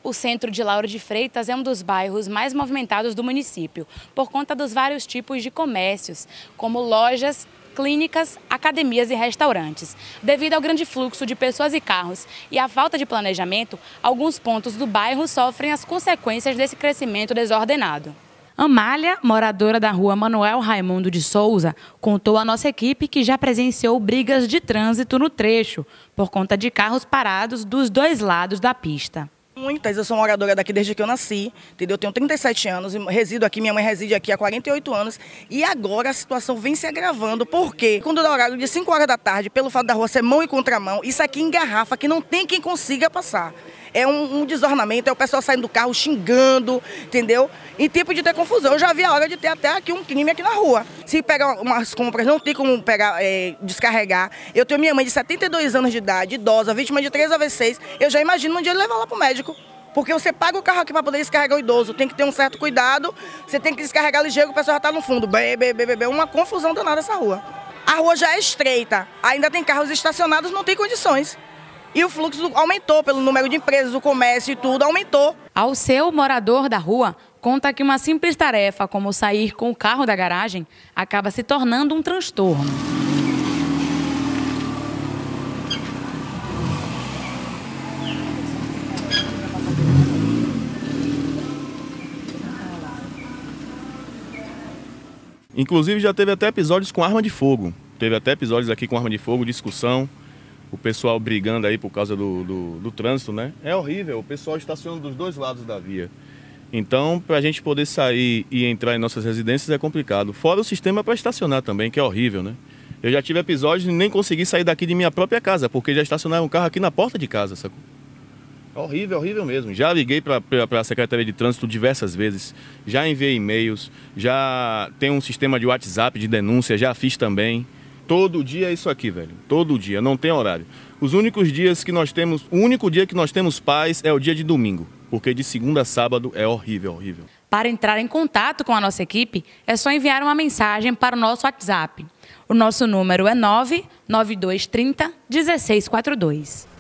O centro de Lauro de Freitas é um dos bairros mais movimentados do município, por conta dos vários tipos de comércios, como lojas, clínicas, academias e restaurantes. Devido ao grande fluxo de pessoas e carros e à falta de planejamento, alguns pontos do bairro sofrem as consequências desse crescimento desordenado. Amália, moradora da rua Manuel Raimundo de Souza, contou à nossa equipe que já presenciou brigas de trânsito no trecho, por conta de carros parados dos dois lados da pista. Muitas, eu sou moradora daqui desde que eu nasci, entendeu? Eu tenho 37 anos, resido aqui, minha mãe reside aqui há 48 anos e agora a situação vem se agravando, porque quando dá horário de 5 horas da tarde, pelo fato da rua ser mão e contramão, isso aqui engarrafa, que não tem quem consiga passar. É um desornamento, é o pessoal saindo do carro xingando, entendeu? E tipo de ter confusão. Eu já vi a hora de ter até aqui um crime aqui na rua. Se pegar umas compras, não tem como pegar, descarregar. Eu tenho minha mãe de 72 anos de idade, idosa, vítima de 3 AVCs. Eu já imagino um dia levar ela para o médico. Porque você paga o carro aqui para poder descarregar o idoso. Tem que ter um certo cuidado, você tem que descarregar ligeiro, o pessoal já está no fundo. Uma confusão danada essa rua. A rua já é estreita, ainda tem carros estacionados, não tem condições. E o fluxo aumentou pelo número de empresas, o comércio e tudo aumentou. Ao seu morador da rua, conta que uma simples tarefa como sair com o carro da garagem acaba se tornando um transtorno. Inclusive já teve até episódios com arma de fogo. Teve até episódios aqui com arma de fogo, discussão. O pessoal brigando aí por causa do trânsito, né? É horrível, o pessoal estaciona dos dois lados da via. Então, para a gente poder sair e entrar em nossas residências é complicado. Fora o sistema para estacionar também, que é horrível, né? Eu já tive episódios de nem conseguir sair daqui de minha própria casa, porque já estacionaram um carro aqui na porta de casa, sacou? Horrível, horrível mesmo. Já liguei para a Secretaria de Trânsito diversas vezes, já enviei e-mails, já tem um sistema de WhatsApp de denúncia, já fiz também. Todo dia é isso aqui, velho. Todo dia, não tem horário. Os únicos dias que nós temos, o único dia que nós temos paz é o dia de domingo, porque de segunda a sábado é horrível, horrível. Para entrar em contato com a nossa equipe, é só enviar uma mensagem para o nosso WhatsApp. O nosso número é 99230 1642.